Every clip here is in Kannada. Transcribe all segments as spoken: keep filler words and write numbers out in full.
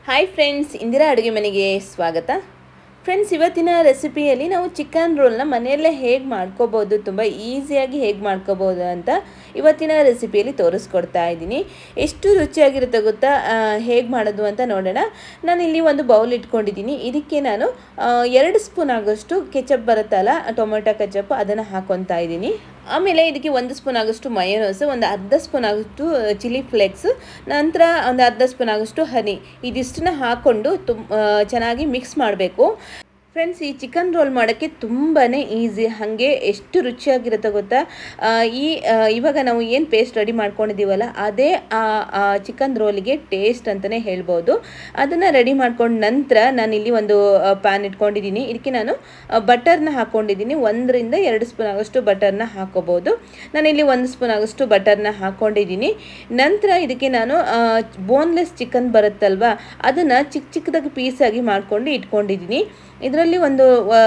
ಹಾಯ್ ಫ್ರೆಂಡ್ಸ್, ಇಂದಿರಾ ಅಡುಗೆ ಮನೆಗೆ ಸ್ವಾಗತ. ಫ್ರೆಂಡ್ಸ್, ಇವತ್ತಿನ ರೆಸಿಪಿಯಲ್ಲಿ ನಾವು ಚಿಕನ್ ರೋಲ್ನ ಮನೆಯಲ್ಲೇ ಹೇಗೆ ಮಾಡ್ಕೋಬೋದು, ತುಂಬ ಈಸಿಯಾಗಿ ಹೇಗೆ ಮಾಡ್ಕೋಬೋದು ಅಂತ ಇವತ್ತಿನ ರೆಸಿಪಿಯಲ್ಲಿ ತೋರಿಸ್ಕೊಡ್ತಾ ಇದ್ದೀನಿ. ಎಷ್ಟು ರುಚಿಯಾಗಿರುತ್ತೆ ಗೊತ್ತಾ, ಹೇಗೆ ಮಾಡೋದು ಅಂತ ನೋಡೋಣ. ನಾನಿಲ್ಲಿ ಒಂದು ಬೌಲ್ ಇಟ್ಕೊಂಡಿದ್ದೀನಿ. ಇದಕ್ಕೆ ನಾನು ಎರಡು ಸ್ಪೂನ್ ಆಗೋಷ್ಟು ಕೆಚಪ್ ಬರುತ್ತಲ್ಲ, ಟೊಮೆಟೊ ಕೆಚಪ್, ಅದನ್ನು ಹಾಕ್ಕೊತಾ ಇದ್ದೀನಿ. ಆಮೇಲೆ ಇದಕ್ಕೆ ಒಂದು ಸ್ಪೂನ್ ಆಗೋಷ್ಟು ಮಯೋನೈಸ್, ಒಂದು ಅರ್ಧ ಸ್ಪೂನ್ ಆಗೋಷ್ಟು ಚಿಲ್ಲಿ ಫ್ಲೇಕ್ಸ್, ನಂತರ ಒಂದು ಅರ್ಧ ಸ್ಪೂನ್ ಆಗೋಷ್ಟು ಹನಿ, ಇದಿಷ್ಟನ್ನ ಹಾಕ್ಕೊಂಡು ತುಂಬ ಚೆನ್ನಾಗಿ ಮಿಕ್ಸ್ ಮಾಡಬೇಕು. ಫ್ರೆಂಡ್ಸ್, ಈ ಚಿಕನ್ ರೋಲ್ ಮಾಡೋಕ್ಕೆ ತುಂಬಾ ಈಸಿ, ಹಾಗೆ ಎಷ್ಟು ರುಚಿಯಾಗಿರುತ್ತೆ ಗೊತ್ತಾ. ಈ ಇವಾಗ ನಾವು ಏನು ಪೇಸ್ಟ್ ರೆಡಿ ಮಾಡ್ಕೊಂಡಿದ್ದೀವಲ್ಲ, ಅದೇ ಆ ಚಿಕನ್ ರೋಲಿಗೆ ಟೇಸ್ಟ್ ಅಂತಲೇ ಹೇಳ್ಬೋದು. ಅದನ್ನು ರೆಡಿ ಮಾಡ್ಕೊಂಡ ನಂತರ ನಾನಿಲ್ಲಿ ಒಂದು ಪ್ಯಾನ್ ಇಟ್ಕೊಂಡಿದ್ದೀನಿ. ಇದಕ್ಕೆ ನಾನು ಬಟರ್ನ ಹಾಕ್ಕೊಂಡಿದ್ದೀನಿ. ಒಂದರಿಂದ ಎರಡು ಸ್ಪೂನ್ ಆಗೋಷ್ಟು ಬಟರ್ನ ಹಾಕೋಬೋದು. ನಾನಿಲ್ಲಿ ಒಂದು ಸ್ಪೂನ್ ಆಗೋಷ್ಟು ಬಟರ್ನ ಹಾಕ್ಕೊಂಡಿದ್ದೀನಿ. ನಂತರ ಇದಕ್ಕೆ ನಾನು ಬೋನ್ಲೆಸ್ ಚಿಕನ್ ಬರುತ್ತಲ್ವ, ಅದನ್ನು ಚಿಕ್ಕ ಚಿಕ್ಕದಾಗಿ ಪೀಸಾಗಿ ಮಾಡ್ಕೊಂಡು ಇಟ್ಕೊಂಡಿದ್ದೀನಿ. ಇದರಲ್ಲಿ ಒಂದು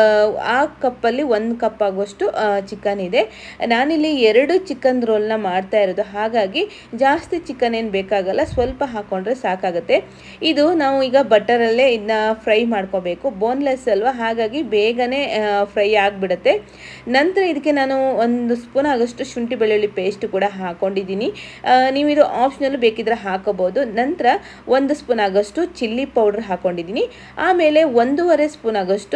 ಆ ಕಪ್ಪಲ್ಲಿ ಒಂದು ಕಪ್ ಆಗುವಷ್ಟು ಚಿಕನ್ ಇದೆ. ನಾನಿಲ್ಲಿ ಎರಡು ಚಿಕನ್ ರೋಲ್ನ ಮಾಡ್ತಾ ಇರೋದು, ಹಾಗಾಗಿ ಜಾಸ್ತಿ ಚಿಕನ್ ಏನು ಬೇಕಾಗಲ್ಲ, ಸ್ವಲ್ಪ ಹಾಕ್ಕೊಂಡ್ರೆ ಸಾಕಾಗುತ್ತೆ. ಇದು ನಾವು ಈಗ ಬಟರಲ್ಲೇ ಇದನ್ನ ಫ್ರೈ ಮಾಡ್ಕೋಬೇಕು. ಬೋನ್ಲೆಸ್ ಅಲ್ವಾ, ಹಾಗಾಗಿ ಬೇಗನೆ ಫ್ರೈ ಆಗಿಬಿಡುತ್ತೆ. ನಂತರ ಇದಕ್ಕೆ ನಾನು ಒಂದು ಸ್ಪೂನ್ ಆಗೋಷ್ಟು ಶುಂಠಿ ಬೆಳ್ಳುಳ್ಳಿ ಪೇಸ್ಟ್ ಕೂಡ ಹಾಕ್ಕೊಂಡಿದ್ದೀನಿ. ನೀವು ಇದು ಆಪ್ಷನಲ್ ಬೇಕಿದ್ರೆ ಹಾಕೋಬೋದು. ನಂತರ ಒಂದು ಸ್ಪೂನ್ ಆಗೋಷ್ಟು ಚಿಲ್ಲಿ ಪೌಡ್ರ್ ಹಾಕ್ಕೊಂಡಿದ್ದೀನಿ. ಆಮೇಲೆ ಒಂದೂವರೆ ಸ್ಪೂನ್ ಆಗೋಷ್ಟು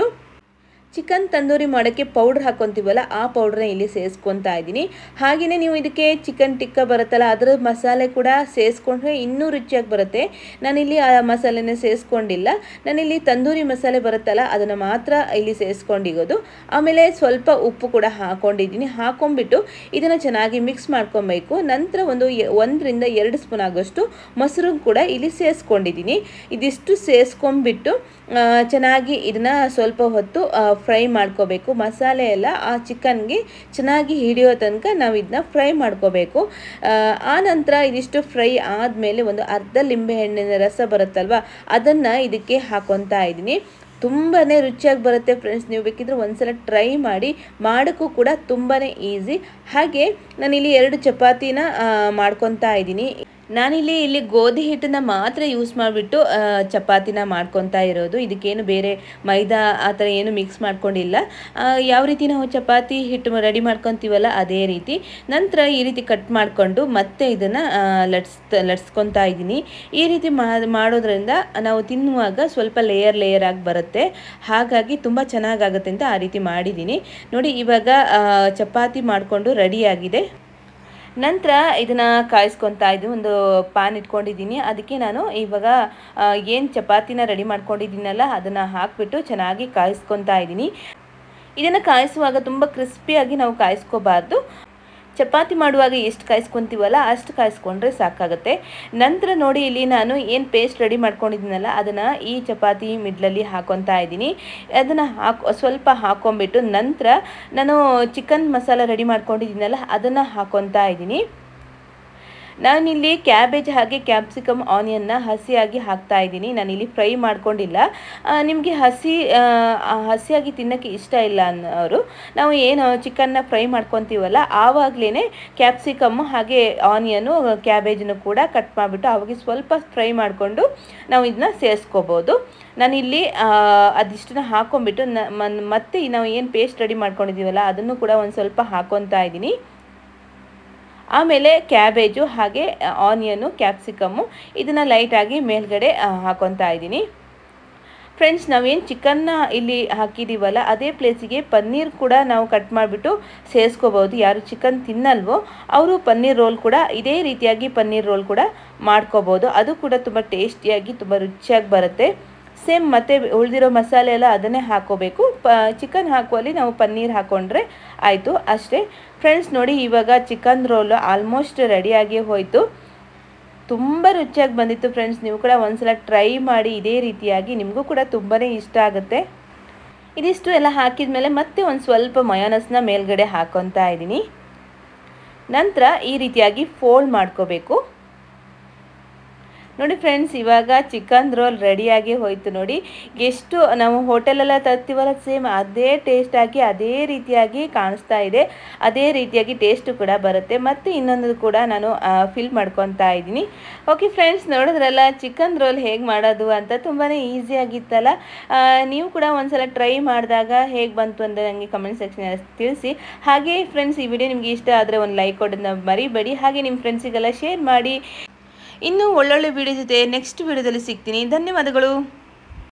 ಚಿಕನ್ ತಂದೂರಿ ಮಾಡೋಕ್ಕೆ ಪೌಡ್ರ್ ಹಾಕ್ಕೊತೀವಲ್ಲ, ಆ ಪೌಡ್ರನ್ನ ಇಲ್ಲಿ ಸೇರಿಸ್ಕೊತಾ ಇದ್ದೀನಿ. ಹಾಗೆಯೇ ನೀವು ಇದಕ್ಕೆ ಚಿಕನ್ ಟಿಕ್ಕ ಬರುತ್ತಲ್ಲ, ಅದರ ಮಸಾಲೆ ಕೂಡ ಸೇರಿಸ್ಕೊಂಡ್ರೆ ಇನ್ನೂ ರುಚಿಯಾಗಿ ಬರುತ್ತೆ. ನಾನಿಲ್ಲಿ ಆ ಮಸಾಲೆನ ಸೇರಿಸ್ಕೊಂಡಿಲ್ಲ. ನಾನಿಲ್ಲಿ ತಂದೂರಿ ಮಸಾಲೆ ಬರುತ್ತಲ್ಲ, ಅದನ್ನು ಮಾತ್ರ ಇಲ್ಲಿ ಸೇರಿಸ್ಕೊಂಡಿರೋದು. ಆಮೇಲೆ ಸ್ವಲ್ಪ ಉಪ್ಪು ಕೂಡ ಹಾಕ್ಕೊಂಡಿದ್ದೀನಿ. ಹಾಕ್ಕೊಂಬಿಟ್ಟು ಇದನ್ನು ಚೆನ್ನಾಗಿ ಮಿಕ್ಸ್ ಮಾಡ್ಕೊಬೇಕು. ನಂತರ ಒಂದು ಒಂದರಿಂದ ಎರಡು ಸ್ಪೂನ್ ಆಗೋಷ್ಟು ಮೊಸರು ಕೂಡ ಇಲ್ಲಿ ಸೇರಿಸ್ಕೊಂಡಿದ್ದೀನಿ. ಇದಿಷ್ಟು ಸೇರಿಸ್ಕೊಂಡ್ಬಿಟ್ಟು ಚೆನ್ನಾಗಿ ಇದನ್ನು ಸ್ವಲ್ಪ ಹೊತ್ತು ಫ್ರೈ ಮಾಡ್ಕೋಬೇಕು. ಮಸಾಲೆ ಎಲ್ಲ ಆ ಚಿಕನ್ಗೆ ಚೆನ್ನಾಗಿ ಹಿಡಿಯೋ ತನಕ ನಾವು ಇದನ್ನ ಫ್ರೈ ಮಾಡ್ಕೋಬೇಕು. ಆ ನಂತರ ಇದಿಷ್ಟು ಫ್ರೈ ಆದಮೇಲೆ ಒಂದು ಅರ್ಧ ಲಿಂಬೆಹಣ್ಣಿನ ರಸ ಬರುತ್ತಲ್ವ, ಅದನ್ನು ಇದಕ್ಕೆ ಹಾಕ್ಕೊತಾ ಇದ್ದೀನಿ. ತುಂಬಾ ರುಚಿಯಾಗಿ ಬರುತ್ತೆ ಫ್ರೆಂಡ್ಸ್. ನೀವು ಬೇಕಿದ್ರೆ ಒಂದ್ಸಲ ಟ್ರೈ ಮಾಡಿ. ಮಾಡೋಕ್ಕೂ ಕೂಡ ತುಂಬಾ ಈಸಿ. ಹಾಗೆ ನಾನಿಲ್ಲಿ ಎರಡು ಚಪಾತಿನ ಮಾಡ್ಕೊತಾ ಇದ್ದೀನಿ. ನಾನಿಲ್ಲಿ ಇಲ್ಲಿ ಗೋಧಿ ಹಿಟ್ಟನ್ನು ಮಾತ್ರ ಯೂಸ್ ಮಾಡಿಬಿಟ್ಟು ಚಪಾತಿನ ಮಾಡ್ಕೊತಾ ಇರೋದು. ಇದಕ್ಕೇನು ಬೇರೆ ಮೈದಾ ಆ ಥರ ಏನು ಮಿಕ್ಸ್ ಮಾಡ್ಕೊಂಡಿಲ್ಲ. ಯಾವ ರೀತಿ ನಾವು ಚಪಾತಿ ಹಿಟ್ಟು ರೆಡಿ ಮಾಡ್ಕೊತೀವಲ್ಲ, ಅದೇ ರೀತಿ. ನಂತರ ಈ ರೀತಿ ಕಟ್ ಮಾಡಿಕೊಂಡು ಮತ್ತೆ ಇದನ್ನು ಲಟ್ಸ್ ಲಟ್ಸ್ಕೊತಾ ಇದ್ದೀನಿ. ಈ ರೀತಿ ಮಾಡೋದ್ರಿಂದ ನಾವು ತಿನ್ನುವಾಗ ಸ್ವಲ್ಪ ಲೇಯರ್ ಲೇಯರ್ ಆಗಿ ಬರುತ್ತೆ. ಹಾಗಾಗಿ ತುಂಬ ಚೆನ್ನಾಗಾಗುತ್ತೆ ಅಂತ ಆ ರೀತಿ ಮಾಡಿದ್ದೀನಿ. ನೋಡಿ, ಇವಾಗ ಚಪಾತಿ ಮಾಡಿಕೊಂಡು ರೆಡಿಯಾಗಿದೆ. ನಂತರ ಇದನ್ನು ಕಾಯಿಸ್ಕೊತಾ ಇದ್ದು ಒಂದು ಪ್ಯಾನ್ ಇಟ್ಕೊಂಡಿದ್ದೀನಿ. ಅದಕ್ಕೆ ನಾನು ಇವಾಗ ಏನು ಚಪಾತಿನ ರೆಡಿ ಮಾಡ್ಕೊಂಡಿದ್ದೀನಲ್ಲ, ಅದನ್ನು ಹಾಕಿಬಿಟ್ಟು ಚೆನ್ನಾಗಿ ಕಾಯಿಸ್ಕೊತಾ ಇದ್ದೀನಿ. ಇದನ್ನು ಕಾಯಿಸುವಾಗ ತುಂಬ ಕ್ರಿಸ್ಪಿಯಾಗಿ ನಾವು ಕಾಯಿಸ್ಕೋಬಾರ್ದು. ಚಪಾತಿ ಮಾಡುವಾಗ ಎಷ್ಟು ಕಾಯಿಸ್ಕೊತೀವಲ್ಲ ಅಷ್ಟು ಕಾಯಿಸ್ಕೊಂಡ್ರೆ ಸಾಕಾಗುತ್ತೆ. ನಂತರ ನೋಡಿ, ಇಲ್ಲಿ ನಾನು ಏನು ಪೇಸ್ಟ್ ರೆಡಿ ಮಾಡ್ಕೊಂಡಿದ್ದೀನಲ್ಲ, ಅದನ್ನು ಈ ಚಪಾತಿ ಮಿಡ್ಲಲ್ಲಿ ಹಾಕ್ಕೊತಾ ಇದ್ದೀನಿ. ಅದನ್ನು ಹಾಕೊ ಸ್ವಲ್ಪ ಹಾಕ್ಕೊಂಬಿಟ್ಟು ನಂತರ ನಾನು ಚಿಕನ್ ಮಸಾಲ ರೆಡಿ ಮಾಡ್ಕೊಂಡಿದ್ದೀನಲ್ಲ, ಅದನ್ನು ಹಾಕ್ಕೊತಾ ಇದ್ದೀನಿ. ನಾನಿಲ್ಲಿ ಕ್ಯಾಬೇಜ್ ಹಾಗೆ ಕ್ಯಾಪ್ಸಿಕಮ್ ಆನಿಯನ್ನ ಹಸಿಯಾಗಿ ಹಾಕ್ತಾ ಇದ್ದೀನಿ. ನಾನಿಲ್ಲಿ ಫ್ರೈ ಮಾಡ್ಕೊಂಡಿಲ್ಲ. ನಿಮಗೆ ಹಸಿ ಹಸಿಯಾಗಿ ತಿನ್ನೋಕ್ಕೆ ಇಷ್ಟ ಇಲ್ಲ ಅನ್ನೋರು, ನಾವು ಏನು ಚಿಕನ್ನ ಫ್ರೈ ಮಾಡ್ಕೊತೀವಲ್ಲ, ಆವಾಗಲೇ ಕ್ಯಾಪ್ಸಿಕಮ್ಮು ಹಾಗೆ ಆನಿಯನು ಕ್ಯಾಬೇಜನ್ನು ಕೂಡ ಕಟ್ ಮಾಡಿಬಿಟ್ಟು ಆವಾಗ ಸ್ವಲ್ಪ ಫ್ರೈ ಮಾಡಿಕೊಂಡು ನಾವು ಇದನ್ನ ಸೇರಿಸ್ಕೋಬೋದು. ನಾನಿಲ್ಲಿ ಅದಿಷ್ಟನ್ನ ಹಾಕ್ಕೊಂಬಿಟ್ಟು ಮತ್ತೆ ನಾವು ಏನು ಪೇಸ್ಟ್ ರೆಡಿ ಮಾಡ್ಕೊಂಡಿದ್ದೀವಲ್ಲ, ಅದನ್ನು ಕೂಡ ಒಂದು ಸ್ವಲ್ಪ ಹಾಕ್ಕೊತಾ ಇದ್ದೀನಿ. ಆಮೇಲೆ ಕ್ಯಾಬೇಜು ಹಾಗೆ ಆನಿಯನು ಕ್ಯಾಪ್ಸಿಕಮ್ಮು ಇದನ್ನು ಲೈಟಾಗಿ ಮೇಲ್ಗಡೆ ಹಾಕ್ಕೊತಾ ಇದ್ದೀನಿ. ಫ್ರೆಂಡ್ಸ್, ನಾವೇನು ಚಿಕನ್ನ ಇಲ್ಲಿ ಹಾಕಿದ್ದೀವಲ್ಲ, ಅದೇ ಪ್ಲೇಸಿಗೆ ಪನ್ನೀರ್ ಕೂಡ ನಾವು ಕಟ್ ಮಾಡಿಬಿಟ್ಟು ಸೇರಿಸ್ಕೋಬೋದು. ಯಾರು ಚಿಕನ್ ತಿನ್ನಲ್ವೋ ಅವರು ಪನ್ನೀರ್ ರೋಲ್ ಕೂಡ ಇದೇ ರೀತಿಯಾಗಿ ಪನ್ನೀರ್ ರೋಲ್ ಕೂಡ ಮಾಡ್ಕೋಬೋದು. ಅದು ಕೂಡ ತುಂಬ ಟೇಸ್ಟಿಯಾಗಿ ತುಂಬ ರುಚಿಯಾಗಿ ಬರುತ್ತೆ. ಸೇಮ್ ಮತ್ತು ಉಳಿದಿರೋ ಮಸಾಲೆ ಎಲ್ಲ ಅದನ್ನೇ ಹಾಕ್ಕೋಬೇಕು. ಪ ಚಿಕನ್ ಹಾಕುವಲ್ಲಿ ನಾವು ಪನ್ನೀರ್ ಹಾಕ್ಕೊಂಡ್ರೆ ಆಯಿತು, ಅಷ್ಟೇ. ಫ್ರೆಂಡ್ಸ್, ನೋಡಿ, ಇವಾಗ ಚಿಕನ್ ರೋಲು ಆಲ್ಮೋಸ್ಟ್ ರೆಡಿಯಾಗಿ ಹೋಯಿತು. ತುಂಬ ರುಚಿಯಾಗಿ ಬಂದಿತ್ತು ಫ್ರೆಂಡ್ಸ್. ನೀವು ಕೂಡ ಒಂದ್ಸಲ ಟ್ರೈ ಮಾಡಿ. ಇದೇ ರೀತಿಯಾಗಿ ನಿಮಗೂ ಕೂಡ ತುಂಬಾ ಇಷ್ಟ ಆಗುತ್ತೆ. ಇದಿಷ್ಟು ಎಲ್ಲ ಹಾಕಿದ ಮೇಲೆ ಮತ್ತೆ ಒಂದು ಸ್ವಲ್ಪ ಮಯೋನೈಸ್ನ ಮೇಲ್ಗಡೆ ಹಾಕ್ಕೊತಾ ಇದ್ದೀನಿ. ನಂತರ ಈ ರೀತಿಯಾಗಿ ಫೋಲ್ಡ್ ಮಾಡ್ಕೋಬೇಕು. ನೋಡಿ ಫ್ರೆಂಡ್ಸ್, ಇವಾಗ ಚಿಕನ್ ರೋಲ್ ರೆಡಿಯಾಗಿ ಹೋಯಿತು. ನೋಡಿ ಎಷ್ಟು ನಾವು ಹೋಟೆಲೆಲ್ಲ ತರ್ತೀವಲ್ಲ ಸೇಮ್ ಅದೇ ಟೇಸ್ಟಾಗಿ ಅದೇ ರೀತಿಯಾಗಿ ಕಾಣಿಸ್ತಾ ಇದೆ. ಅದೇ ರೀತಿಯಾಗಿ ಟೇಸ್ಟು ಕೂಡ ಬರುತ್ತೆ. ಮತ್ತು ಇನ್ನೊಂದು ಕೂಡ ನಾನು ಫಿಲ್ ಮಾಡ್ಕೊತಾ ಇದ್ದೀನಿ. ಓಕೆ ಫ್ರೆಂಡ್ಸ್, ನೋಡಿದ್ರಲ್ಲ ಚಿಕನ್ ರೋಲ್ ಹೇಗೆ ಮಾಡೋದು ಅಂತ. ತುಂಬಾ ಈಸಿಯಾಗಿತ್ತಲ್ಲ. ನೀವು ಕೂಡ ಒಂದ್ಸಲ ಟ್ರೈ ಮಾಡಿದಾಗ ಹೇಗೆ ಬಂತು ಅಂತ ನನಗೆ ಕಮೆಂಟ್ ಸೆಕ್ಷನಲ್ಲಿ ತಿಳಿಸಿ. ಹಾಗೆ ಫ್ರೆಂಡ್ಸ್, ಈ ವಿಡಿಯೋ ನಿಮಗೆ ಇಷ್ಟ ಆದರೆ ಒಂದು ಲೈಕ್ ಕೊಡೋದನ್ನ ಮರಿಬೇಡಿ. ಹಾಗೆ ನಿಮ್ಮ ಫ್ರೆಂಡ್ಸಿಗೆಲ್ಲ ಶೇರ್ ಮಾಡಿ. ಇನ್ನೂ ಒಳ್ಳೊಳ್ಳೆ ವಿಡಿಯೋ ಜೊತೆ ನೆಕ್ಸ್ಟ್ ವಿಡಿಯೋದಲ್ಲಿ ಸಿಗ್ತೀನಿ. ಧನ್ಯವಾದಗಳು.